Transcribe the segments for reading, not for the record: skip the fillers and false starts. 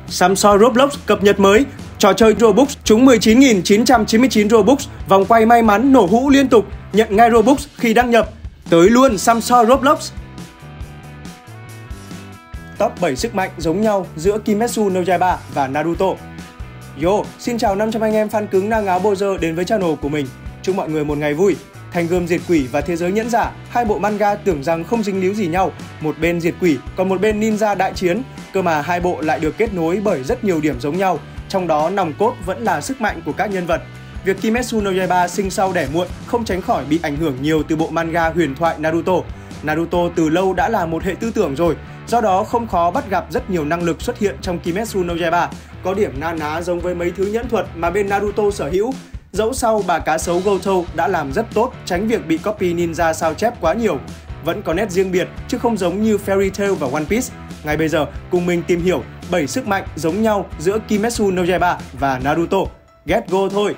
Samsung Roblox cập nhật mới, trò chơi Robux trúng 19.999 Robux, vòng quay may mắn nổ hũ liên tục, nhận ngay Robux khi đăng nhập. Tới luôn Samsung Roblox. Top 7 sức mạnh giống nhau giữa Kimetsu no Yaiba và Naruto. Yo, xin chào 500 anh em fan cứng nang áo Bozer đến với channel của mình. Chúc mọi người một ngày vui. Thành Gươm Diệt Quỷ và Thế Giới Nhẫn Giả, hai bộ manga tưởng rằng không dính líu gì nhau, một bên diệt quỷ còn một bên ninja đại chiến, cơ mà hai bộ lại được kết nối bởi rất nhiều điểm giống nhau, trong đó nòng cốt vẫn là sức mạnh của các nhân vật. Việc Kimetsu no Yaiba sinh sau đẻ muộn không tránh khỏi bị ảnh hưởng nhiều từ bộ manga huyền thoại Naruto. Naruto từ lâu đã là một hệ tư tưởng rồi, do đó không khó bắt gặp rất nhiều năng lực xuất hiện trong Kimetsu no Yaiba, có điểm na ná giống với mấy thứ nhẫn thuật mà bên Naruto sở hữu. Dẫu sau bà cá sấu Goto đã làm rất tốt tránh việc bị copy ninja sao chép quá nhiều, vẫn có nét riêng biệt chứ không giống như Fairy Tail và One Piece. Ngay bây giờ cùng mình tìm hiểu 7 sức mạnh giống nhau giữa Kimetsu no Yaiba và Naruto. Get go thôi!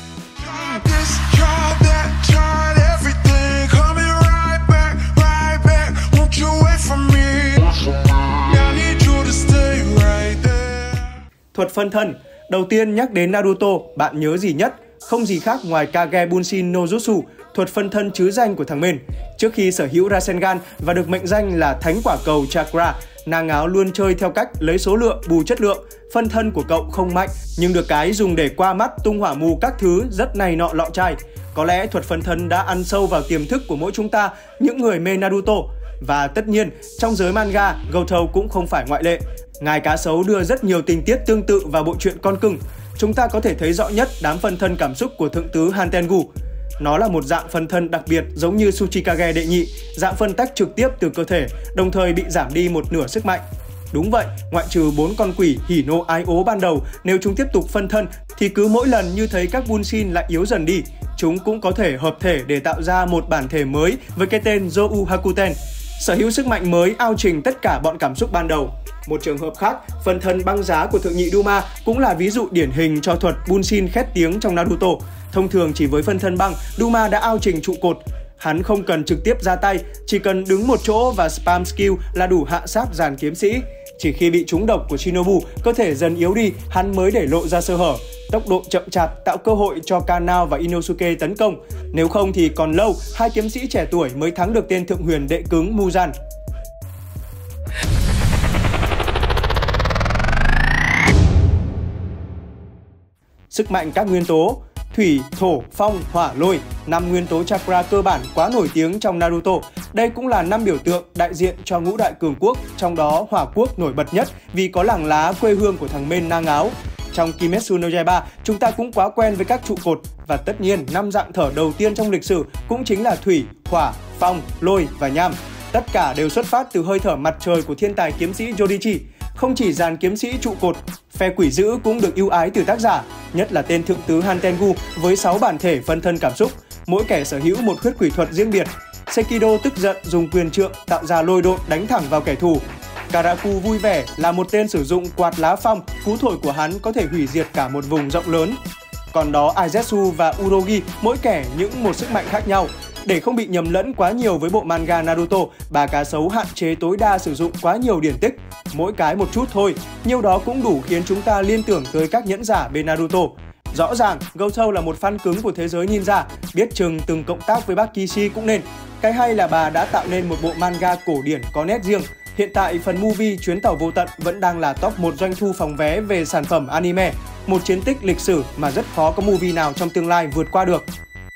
Thuật phân thân. Đầu tiên nhắc đến Naruto, bạn nhớ gì nhất? Không gì khác ngoài Kage Bunshin no Jutsu, thuật phân thân trứ danh của thằng Men. Trước khi sở hữu Rasengan và được mệnh danh là Thánh Quả Cầu Chakra, nàng áo luôn chơi theo cách lấy số lượng bù chất lượng. Phân thân của cậu không mạnh, nhưng được cái dùng để qua mắt tung hỏa mù các thứ rất này nọ lọ chai. Có lẽ thuật phân thân đã ăn sâu vào tiềm thức của mỗi chúng ta, những người mê Naruto. Và tất nhiên, trong giới manga, Goto cũng không phải ngoại lệ. Ngài cá sấu đưa rất nhiều tình tiết tương tự vào bộ truyện Con Cưng. Chúng ta có thể thấy rõ nhất đám phân thân cảm xúc của thượng tứ Hantengu. Nó là một dạng phân thân đặc biệt giống như Tsuchikage đệ nhị, dạng phân tách trực tiếp từ cơ thể, đồng thời bị giảm đi một nửa sức mạnh. Đúng vậy, ngoại trừ 4 con quỷ hỉ nộ ái ố ban đầu, nếu chúng tiếp tục phân thân thì cứ mỗi lần như thấy các Bunshin lại yếu dần đi, chúng cũng có thể hợp thể để tạo ra một bản thể mới với cái tên Zou Hakuten. Sở hữu sức mạnh mới ao trình tất cả bọn cảm xúc ban đầu. Một trường hợp khác, phân thân băng giá của thượng nhị Duma cũng là ví dụ điển hình cho thuật Bunshin khét tiếng trong Naruto. Thông thường chỉ với phân thân băng, Duma đã ao trình trụ cột. Hắn không cần trực tiếp ra tay, chỉ cần đứng một chỗ và spam skill là đủ hạ sát dàn kiếm sĩ. Chỉ khi bị trúng độc của Shinobu, cơ thể dần yếu đi, hắn mới để lộ ra sơ hở. Tốc độ chậm chạp tạo cơ hội cho Kanao và Inosuke tấn công. Nếu không thì còn lâu, hai kiếm sĩ trẻ tuổi mới thắng được tên thượng huyền đệ cứng Muzan. Sức mạnh các nguyên tố: thủy, thổ, phong, hỏa, lôi, 5 nguyên tố chakra cơ bản quá nổi tiếng trong Naruto. Đây cũng là 5 biểu tượng đại diện cho ngũ đại cường quốc, trong đó Hỏa Quốc nổi bật nhất vì có làng lá quê hương của thằng Men nang áo. Trong Kimetsu no Yaiba, chúng ta cũng quá quen với các trụ cột và tất nhiên 5 dạng thở đầu tiên trong lịch sử cũng chính là thủy, hỏa, phong, lôi và nham. Tất cả đều xuất phát từ hơi thở mặt trời của thiên tài kiếm sĩ Yorichi. Không chỉ dàn kiếm sĩ trụ cột, phe quỷ dữ cũng được ưu ái từ tác giả, nhất là tên thượng tứ Hantengu với 6 bản thể phân thân cảm xúc, mỗi kẻ sở hữu một huyết quỷ thuật riêng biệt. Sekido tức giận dùng quyền trượng tạo ra lôi độn đánh thẳng vào kẻ thù. Karaku vui vẻ là một tên sử dụng quạt lá phong, cú thổi của hắn có thể hủy diệt cả một vùng rộng lớn. Còn đó Aizetsu và Urogi mỗi kẻ những một sức mạnh khác nhau. Để không bị nhầm lẫn quá nhiều với bộ manga Naruto, bà cá sấu hạn chế tối đa sử dụng quá nhiều điển tích, mỗi cái một chút thôi, nhiều đó cũng đủ khiến chúng ta liên tưởng tới các nhẫn giả bên Naruto. Rõ ràng, Goto là một fan cứng của thế giới ninja, biết chừng từng cộng tác với bác Kishi cũng nên. Cái hay là bà đã tạo nên một bộ manga cổ điển có nét riêng. Hiện tại, phần movie Chuyến tàu vô tận vẫn đang là top 1 doanh thu phòng vé về sản phẩm anime, một chiến tích lịch sử mà rất khó có movie nào trong tương lai vượt qua được.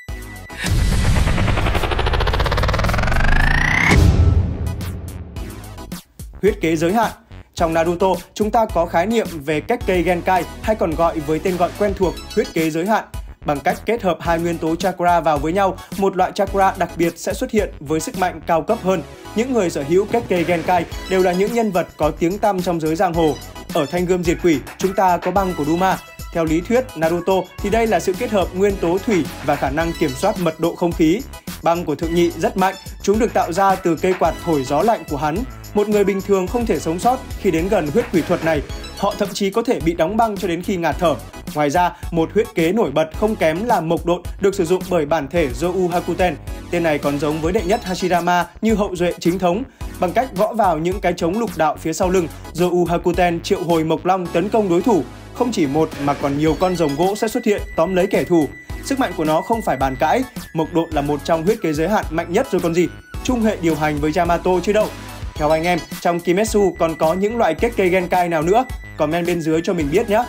Huyết kế giới hạn. Trong Naruto, chúng ta có khái niệm về Kekkei Genkai hay còn gọi với tên gọi quen thuộc huyết kế giới hạn. Bằng cách kết hợp hai nguyên tố chakra vào với nhau, một loại chakra đặc biệt sẽ xuất hiện với sức mạnh cao cấp hơn. Những người sở hữu Kekkei Genkai đều là những nhân vật có tiếng tăm trong giới giang hồ. Ở Thanh Gươm Diệt Quỷ, chúng ta có băng của Duma. Theo lý thuyết Naruto thì đây là sự kết hợp nguyên tố thủy và khả năng kiểm soát mật độ không khí. Băng của thượng nhị rất mạnh, chúng được tạo ra từ cây quạt thổi gió lạnh của hắn. Một người bình thường không thể sống sót khi đến gần huyết quỷ thuật này, họ thậm chí có thể bị đóng băng cho đến khi ngạt thở. Ngoài ra, một huyết kế nổi bật không kém là mộc độn được sử dụng bởi bản thể Zou Hakuten. Tên này còn giống với đệ nhất Hashirama như hậu duệ chính thống. bằng cách gõ vào những cái trống lục đạo phía sau lưng, rồi Hakuten triệu hồi Mộc Long tấn công đối thủ. Không chỉ một mà còn nhiều con rồng gỗ sẽ xuất hiện tóm lấy kẻ thù. Sức mạnh của nó không phải bàn cãi, Mộc Độn là một trong huyết kế giới hạn mạnh nhất rồi còn gì. Chung hệ điều hành với Yamato chứ đâu. Theo anh em, trong Kimetsu còn có những loại Kekkei Genkai nào nữa? Comment bên dưới cho mình biết nhé!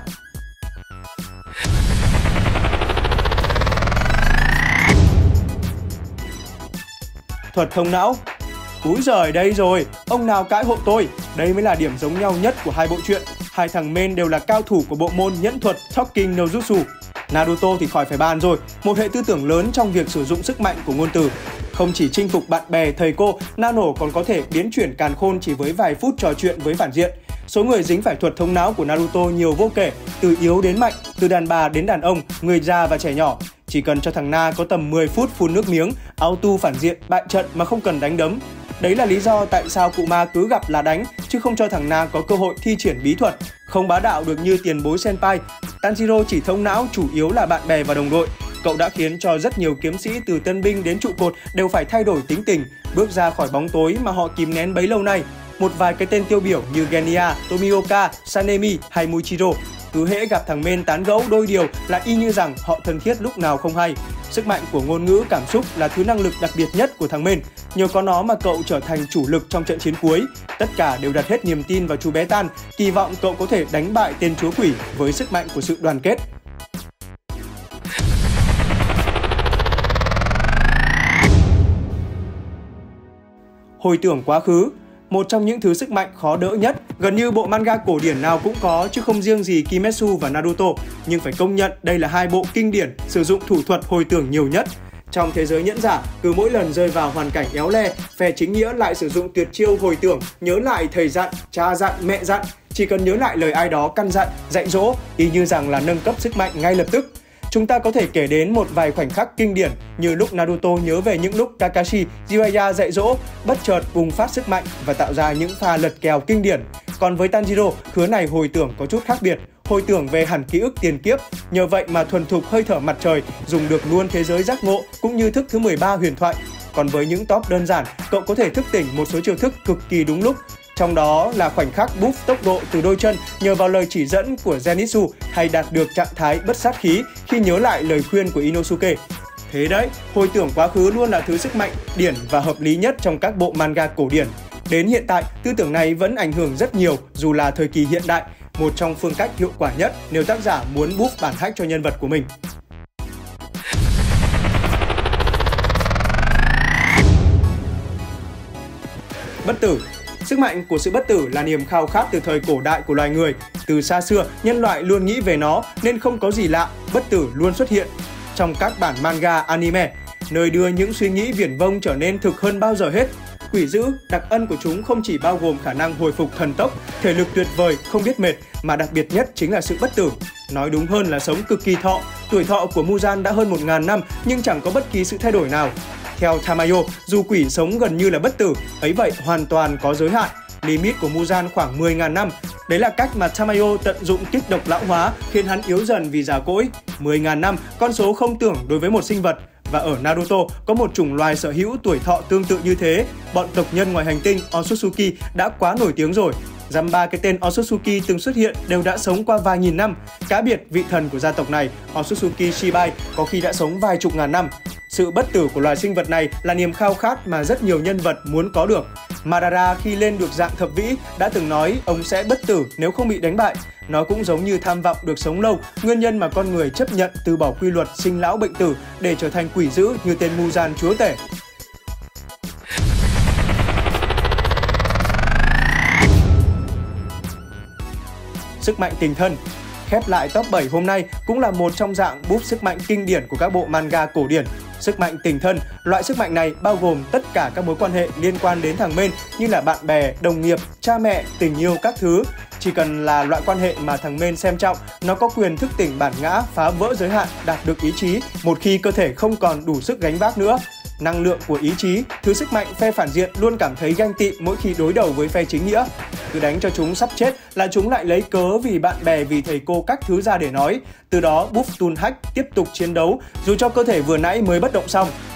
Thuật thông não. Úi giời, đây rồi, ông nào cãi hộ tôi. Đây mới là điểm giống nhau nhất của hai bộ truyện. Hai thằng main đều là cao thủ của bộ môn nhẫn thuật Talking no Jutsu. Naruto thì khỏi phải bàn rồi, một hệ tư tưởng lớn trong việc sử dụng sức mạnh của ngôn từ. Không chỉ chinh phục bạn bè, thầy cô, Nano còn có thể biến chuyển càn khôn chỉ với vài phút trò chuyện với phản diện. Số người dính phải thuật thông não của Naruto nhiều vô kể, từ yếu đến mạnh, từ đàn bà đến đàn ông, người già và trẻ nhỏ. Chỉ cần cho thằng Na có tầm 10 phút phun nước miếng, auto phản diện, bại trận mà không cần đánh đấm. Đấy là lý do tại sao cụ Ma cứ gặp là đánh, chứ không cho thằng Na có cơ hội thi triển bí thuật. Không bá đạo được như tiền bối Senpai, Tanjiro chỉ thông não chủ yếu là bạn bè và đồng đội. Cậu đã khiến cho rất nhiều kiếm sĩ từ tân binh đến trụ cột đều phải thay đổi tính tình, bước ra khỏi bóng tối mà họ kìm nén bấy lâu nay. Một vài cái tên tiêu biểu như Genya, Tomioka, Sanemi hay Muichiro, cứ hễ gặp thằng main tán gẫu đôi điều là y như rằng họ thân thiết lúc nào không hay. Sức mạnh của ngôn ngữ cảm xúc là thứ năng lực đặc biệt nhất của thằng main. Nhờ có nó mà cậu trở thành chủ lực trong trận chiến cuối. Tất cả đều đặt hết niềm tin vào chú bé Tan, kỳ vọng cậu có thể đánh bại tên chúa quỷ với sức mạnh của sự đoàn kết. Hồi tưởng quá khứ. Một trong những thứ sức mạnh khó đỡ nhất, gần như bộ manga cổ điển nào cũng có chứ không riêng gì Kimetsu và Naruto, nhưng phải công nhận đây là hai bộ kinh điển sử dụng thủ thuật hồi tưởng nhiều nhất. Trong thế giới nhẫn giả, cứ mỗi lần rơi vào hoàn cảnh éo le, phe chính nghĩa lại sử dụng tuyệt chiêu hồi tưởng, nhớ lại thầy dặn, cha dặn, mẹ dặn, chỉ cần nhớ lại lời ai đó căn dặn, dạy dỗ, y như rằng là nâng cấp sức mạnh ngay lập tức. Chúng ta có thể kể đến một vài khoảnh khắc kinh điển như lúc Naruto nhớ về những lúc Kakashi, Jiraiya dạy dỗ, bất chợt bùng phát sức mạnh và tạo ra những pha lật kèo kinh điển. Còn với Tanjiro, khứa này hồi tưởng có chút khác biệt, hồi tưởng về hẳn ký ức tiền kiếp. Nhờ vậy mà thuần thục hơi thở mặt trời, dùng được luôn thế giới giác ngộ cũng như thức thứ 13 huyền thoại. Còn với những top đơn giản, cậu có thể thức tỉnh một số chiêu thức cực kỳ đúng lúc. Trong đó là khoảnh khắc buff tốc độ từ đôi chân nhờ vào lời chỉ dẫn của Zenitsu, hay đạt được trạng thái bất sát khí khi nhớ lại lời khuyên của Inosuke. Thế đấy, hồi tưởng quá khứ luôn là thứ sức mạnh điển và hợp lý nhất trong các bộ manga cổ điển. Đến hiện tại, tư tưởng này vẫn ảnh hưởng rất nhiều dù là thời kỳ hiện đại, một trong phương cách hiệu quả nhất nếu tác giả muốn buff bản hách cho nhân vật của mình. Bất tử. Sức mạnh của sự bất tử là niềm khao khát từ thời cổ đại của loài người. Từ xa xưa, nhân loại luôn nghĩ về nó nên không có gì lạ, bất tử luôn xuất hiện trong các bản manga, anime, nơi đưa những suy nghĩ viển vông trở nên thực hơn bao giờ hết. Quỷ dữ, đặc ân của chúng không chỉ bao gồm khả năng hồi phục thần tốc, thể lực tuyệt vời, không biết mệt, mà đặc biệt nhất chính là sự bất tử. Nói đúng hơn là sống cực kỳ thọ. Tuổi thọ của Muzan đã hơn 1000 năm nhưng chẳng có bất kỳ sự thay đổi nào. Theo Tamayo, dù quỷ sống gần như là bất tử, ấy vậy hoàn toàn có giới hạn. Limit của Muzan khoảng 10.000 năm. Đấy là cách mà Tamayo tận dụng kích độc lão hóa khiến hắn yếu dần vì già cỗi. 10.000 năm, con số không tưởng đối với một sinh vật. Và ở Naruto có một chủng loài sở hữu tuổi thọ tương tự như thế. Bọn tộc nhân ngoài hành tinh Otsutsuki đã quá nổi tiếng rồi. Dăm ba cái tên Otsutsuki từng xuất hiện đều đã sống qua vài nghìn năm. Cá biệt vị thần của gia tộc này, Otsutsuki Shibai, có khi đã sống vài chục ngàn năm. Sự bất tử của loài sinh vật này là niềm khao khát mà rất nhiều nhân vật muốn có được. Madara khi lên được dạng thập vĩ đã từng nói ông sẽ bất tử nếu không bị đánh bại. Nó cũng giống như tham vọng được sống lâu, nguyên nhân mà con người chấp nhận từ bỏ quy luật sinh lão bệnh tử để trở thành quỷ dữ như tên Muzan chúa tể. Sức mạnh tình thân. Khép lại top 7 hôm nay cũng là một trong dạng búp sức mạnh kinh điển của các bộ manga cổ điển. Sức mạnh tình thân, loại sức mạnh này bao gồm tất cả các mối quan hệ liên quan đến thằng main như là bạn bè, đồng nghiệp, cha mẹ, tình yêu các thứ. Chỉ cần là loại quan hệ mà thằng main xem trọng, nó có quyền thức tỉnh bản ngã, phá vỡ giới hạn, đạt được ý chí một khi cơ thể không còn đủ sức gánh vác nữa. Năng lượng của ý chí, thứ sức mạnh phe phản diện luôn cảm thấy ganh tị mỗi khi đối đầu với phe chính nghĩa. Cứ đánh cho chúng sắp chết là chúng lại lấy cớ vì bạn bè, vì thầy cô các thứ ra để nói. Từ đó buff Tunhak tiếp tục chiến đấu dù cho cơ thể vừa nãy mới bất động xong.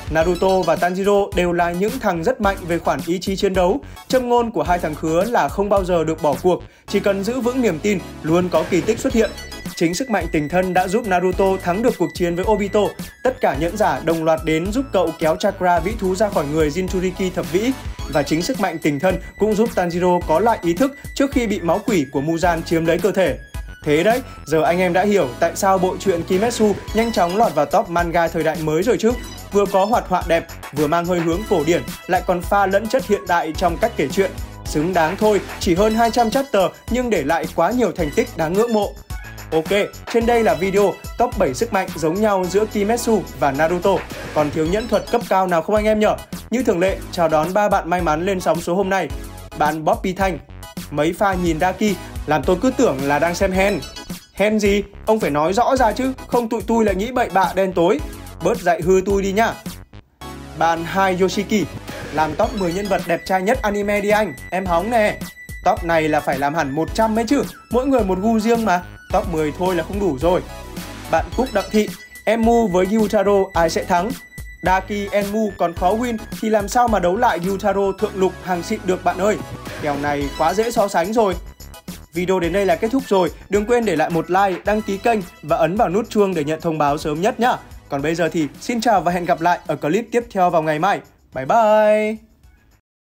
Naruto và Tanjiro đều là những thằng rất mạnh về khoản ý chí chiến đấu. Châm ngôn của hai thằng khứa là không bao giờ được bỏ cuộc, chỉ cần giữ vững niềm tin, luôn có kỳ tích xuất hiện. Chính sức mạnh tình thân đã giúp Naruto thắng được cuộc chiến với Obito. Tất cả nhẫn giả đồng loạt đến giúp cậu kéo chakra vĩ thú ra khỏi người Jinchuriki thập vĩ. Và chính sức mạnh tình thân cũng giúp Tanjiro có lại ý thức trước khi bị máu quỷ của Muzan chiếm lấy cơ thể. Thế đấy, giờ anh em đã hiểu tại sao bộ truyện Kimetsu nhanh chóng lọt vào top manga thời đại mới rồi chứ. Vừa có hoạt họa đẹp, vừa mang hơi hướng cổ điển, lại còn pha lẫn chất hiện đại trong cách kể chuyện. Xứng đáng thôi, chỉ hơn 200 chapter nhưng để lại quá nhiều thành tích đáng ngưỡng mộ. Ok, trên đây là video top 7 sức mạnh giống nhau giữa Kimetsu và Naruto. Còn thiếu nhẫn thuật cấp cao nào không anh em nhỉ? Như thường lệ, chào đón 3 bạn may mắn lên sóng số hôm nay. Bạn Bobby Thanh, mấy pha nhìn Daki làm tôi cứ tưởng là đang xem hen. Hen gì? Ông phải nói rõ ra chứ, không tụi tôi lại nghĩ bậy bạ đen tối. Bớt dạy hư tôi đi nhá. Bạn Hai Yoshiki, làm top 10 nhân vật đẹp trai nhất anime đi anh, em hóng nè. Top này là phải làm hẳn 100 ấy chứ, mỗi người một gu riêng mà. Top 10 thôi là không đủ rồi. Bạn Cúc Đặng Thị, Enmu với Gyutaro ai sẽ thắng? Daki Enmu còn khó win thì làm sao mà đấu lại Gyutaro thượng lục hàng xịn được bạn ơi. Kèo này quá dễ so sánh rồi. Video đến đây là kết thúc rồi. Đừng quên để lại một like, đăng ký kênh và ấn vào nút chuông để nhận thông báo sớm nhất nhá. Còn bây giờ thì xin chào và hẹn gặp lại ở clip tiếp theo vào ngày mai. Bye bye!